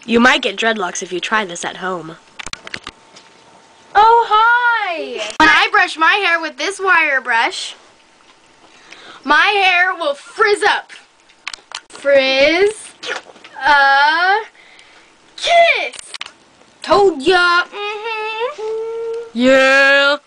You might get dreadlocks if you try this at home. Oh, hi! When I brush my hair with this wire brush, my hair will frizz up. Frizz a kiss. Told ya. Yeah.